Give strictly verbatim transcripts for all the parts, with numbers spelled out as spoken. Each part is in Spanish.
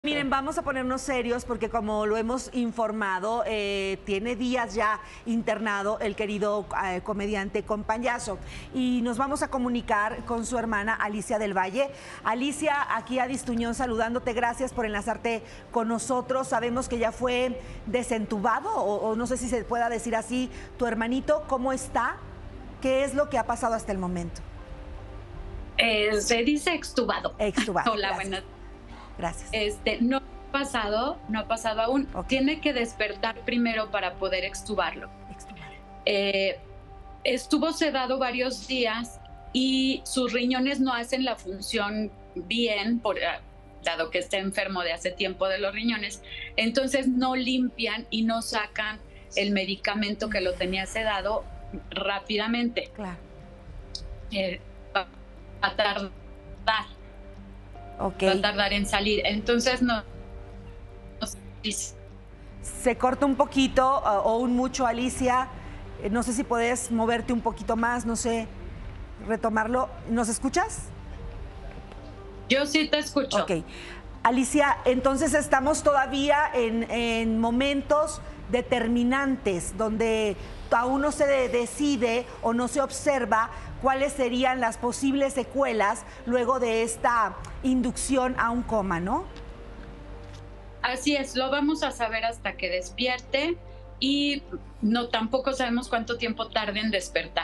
Miren, vamos a ponernos serios porque como lo hemos informado, eh, tiene días ya internado el querido eh, comediante Compayazo. Y nos vamos a comunicar con su hermana Alicia del Valle. Alicia, aquí Adis Tuñón saludándote, gracias por enlazarte con nosotros. Sabemos que ya fue desentubado, o, o no sé si se pueda decir así, tu hermanito, ¿cómo está? ¿Qué es lo que ha pasado hasta el momento? Eh, se dice extubado. Extubado. Hola, Gracias. buenas. Gracias. Este, no ha pasado, no ha pasado aún. Okay. Tiene que despertar primero para poder extubarlo. Extubado. Eh, estuvo sedado varios días y sus riñones no hacen la función bien, por, dado que está enfermo de hace tiempo de los riñones. Entonces no limpian y no sacan el medicamento que lo tenía sedado rápidamente. Claro. Eh, va a tardar. Okay. Va a tardar en salir. Entonces no, no se corta un poquito uh, o un mucho, Alicia. Eh, no sé si puedes moverte un poquito más, no sé, retomarlo. ¿Nos escuchas? Yo sí te escucho. Ok. Alicia, entonces estamos todavía en, en momentos determinantes donde aún no se de decide o no se observa cuáles serían las posibles secuelas luego de esta inducción a un coma, ¿no? Así es, lo vamos a saber hasta que despierte y no tampoco sabemos cuánto tiempo tarde en despertar.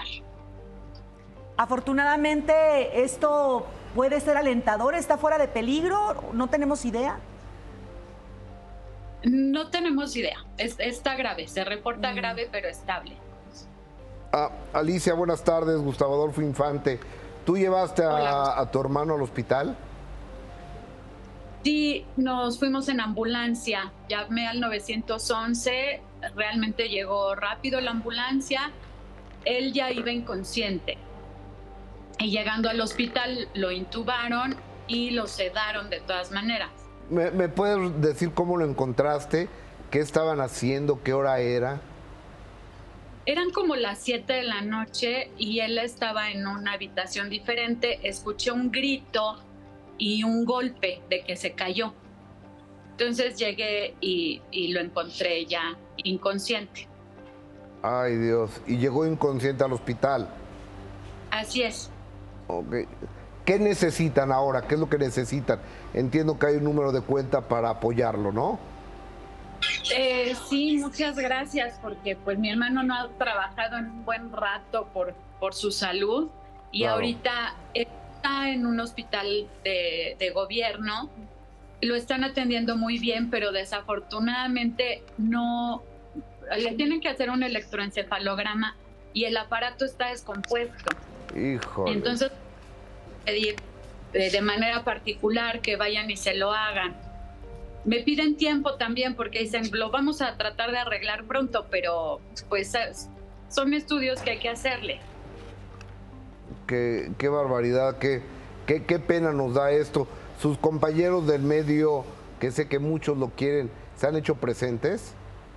Afortunadamente esto puede ser alentador, está fuera de peligro, no tenemos idea. No tenemos idea, es, está grave, se reporta mm. grave pero estable. Ah, Alicia, buenas tardes, Gustavo Adolfo Infante. ¿Tú llevaste a, a tu hermano al hospital? Sí, nos fuimos en ambulancia, llamé al nueve once, realmente llegó rápido la ambulancia, él ya iba inconsciente. Y llegando al hospital lo intubaron y lo sedaron de todas maneras. ¿Me, me puedes decir cómo lo encontraste? ¿Qué estaban haciendo? ¿Qué hora era? Eran como las siete de la noche y él estaba en una habitación diferente. Escuché un grito y un golpe de que se cayó. Entonces llegué y, y lo encontré ya inconsciente. Ay, Dios. ¿Y llegó inconsciente al hospital? Así es. Okay. ¿Qué necesitan ahora? ¿Qué es lo que necesitan? Entiendo que hay un número de cuenta para apoyarlo, ¿no? Eh, sí, muchas gracias, porque pues mi hermano no ha trabajado en un buen rato por, por su salud y claro. Ahorita está en un hospital de, de gobierno, lo están atendiendo muy bien, pero desafortunadamente no, le tienen que hacer un electroencefalograma y el aparato está descompuesto. Híjole. Entonces, pedir de manera particular que vayan y se lo hagan. Me piden tiempo también porque dicen, lo vamos a tratar de arreglar pronto, pero pues son estudios que hay que hacerle. Qué, qué barbaridad, qué, qué, qué pena nos da esto. Sus compañeros del medio, que sé que muchos lo quieren, ¿se han hecho presentes?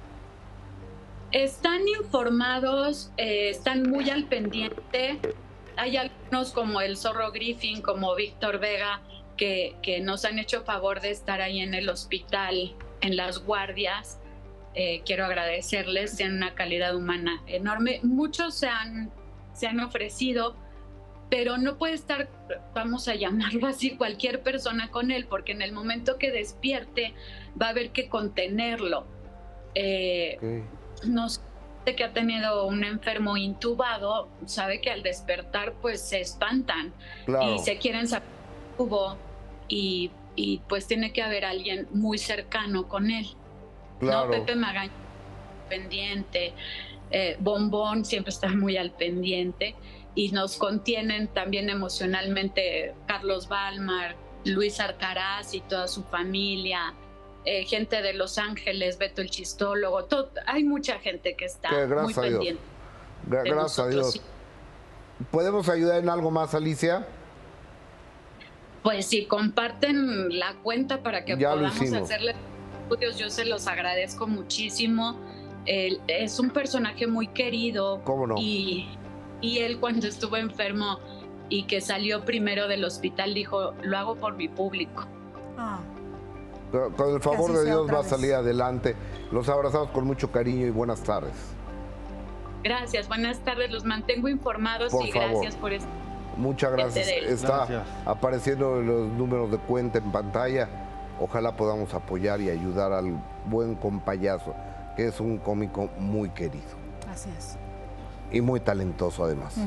Están informados, eh, están muy al pendiente. Hay algunos como el Zorro Griffin, como Víctor Vega, Que, que nos han hecho favor de estar ahí en el hospital, en las guardias. Eh, quiero agradecerles, tienen una calidad humana enorme. Muchos se han, se han ofrecido, pero no puede estar, vamos a llamarlo así, cualquier persona con él, porque en el momento que despierte va a haber que contenerlo. Eh, okay. No sé, que ha tenido un enfermo intubado, sabe que al despertar pues se espantan. Claro. Y se quieren saber qué hubo. Y, y pues tiene que haber alguien muy cercano con él. Claro. ¿No? Pepe Magaña pendiente, eh, Bombón siempre está muy al pendiente y nos contienen también emocionalmente Carlos Balmar, Luis Arcaraz y toda su familia, eh, gente de Los Ángeles, Beto el Chistólogo, todo, hay mucha gente que está que, muy a pendiente. Gra gracias a Dios. ¿Podemos ayudar en algo más, Alicia? Pues si comparten la cuenta para que ya podamos hacerle estudios, yo se los agradezco muchísimo. Él es un personaje muy querido. ¿Cómo no? Y, y él cuando estuvo enfermo y que salió primero del hospital dijo, lo hago por mi público. Ah. Con, con el favor así de sea Dios otra va a vez. salir adelante. Los abrazamos con mucho cariño y buenas tardes. Gracias, buenas tardes, los mantengo informados Por y favor. gracias por esto. Muchas gracias. Este de- Está Gracias. apareciendo los números de cuenta en pantalla. Ojalá podamos apoyar y ayudar al buen compayazo, que es un cómico muy querido Así es. y muy talentoso además.